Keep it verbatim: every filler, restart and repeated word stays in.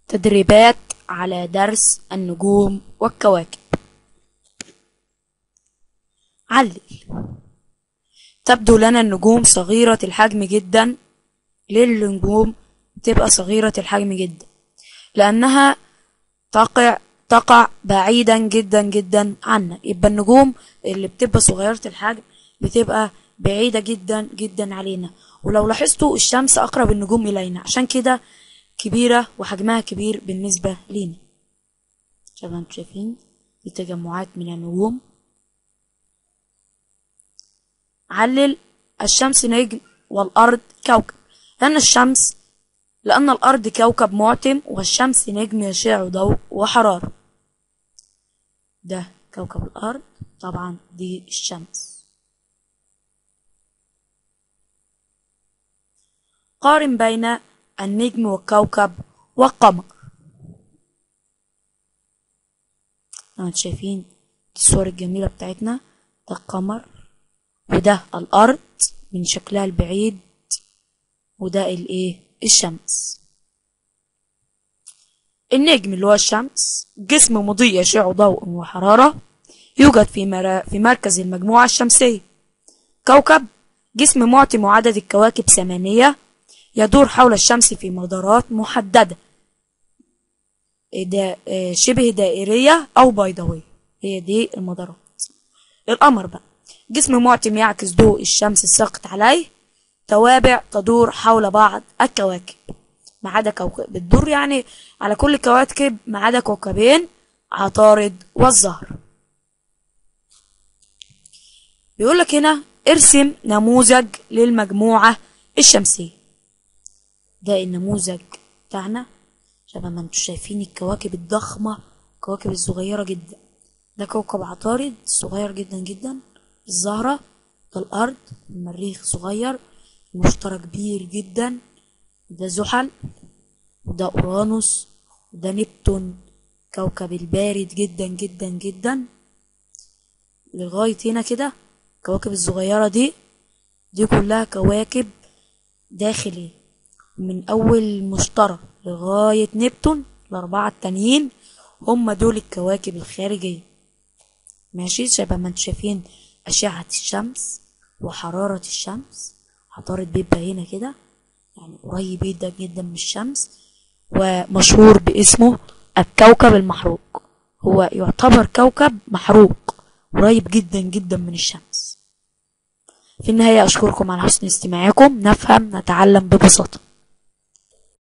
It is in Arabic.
تدريبات على درس النجوم والكواكب. علل. تبدو لنا النجوم صغيرة الحجم جدا. ليه النجوم تبقى صغيرة الحجم جدا؟ لأنها تقع تقع بعيدا جدا جدا عنا. يبقى النجوم اللي بتبقى صغيرة الحجم بتبقى بعيدة جدا جدا علينا. ولو لاحظتوا الشمس أقرب النجوم إلينا، عشان كده كبيرة وحجمها كبير بالنسبة لينا. زي ما انتم شايفين دي تجمعات من النجوم. علل. الشمس نجم والأرض كوكب. لأن الشمس لأن الأرض كوكب معتم والشمس نجم يشع ضوء وحرارة. ده كوكب الأرض، طبعا دي الشمس. قارن بين النجم والكوكب والقمر. انتوا شايفين الصور الجميلة بتاعتنا، ده القمر وده الأرض من شكلها البعيد، وده الايه الشمس. النجم اللي هو الشمس جسم مضيء يشع ضوء وحرارة، يوجد في مر... في مركز المجموعة الشمسية. كوكب جسم معتم وعدد الكواكب ثمانية، يدور حول الشمس في مدارات محددة، دا شبه دائرية أو بيضاوية، هي دي المدارات. القمر بقى جسم معتم يعكس ضوء الشمس الساقط عليه، توابع تدور حول بعض الكواكب ما عدا كوكب بتدور يعني على كل الكواكب ما عدا كوكبين، عطارد والزهر. بيقولك هنا ارسم نموذج للمجموعة الشمسية. ده النموذج بتاعنا، شبه ما انتوا شايفين الكواكب الضخمة، الكواكب الصغيرة جدا. ده كوكب عطارد صغير جدا جدا، الزهرة، ده الأرض، المريخ صغير، المشتري كبير جدا، ده زحل، وده أورانوس، وده نبتون كوكب البارد جدا جدا جدا. لغاية هنا كده الكواكب الصغيرة دي دي كلها كواكب داخلية، من أول المشتري لغاية نبتون الأربعة التانيين هم دول الكواكب الخارجية. ماشي، شبه ما انتوا شايفين أشعة الشمس وحرارة الشمس. عطارد بيبقى هنا كده يعني قريب جدا جدا من الشمس، ومشهور باسمه الكوكب المحروق. هو يعتبر كوكب محروق قريب جدا جدا من الشمس. في النهاية أشكركم على حسن استماعكم. نفهم نتعلم ببساطة.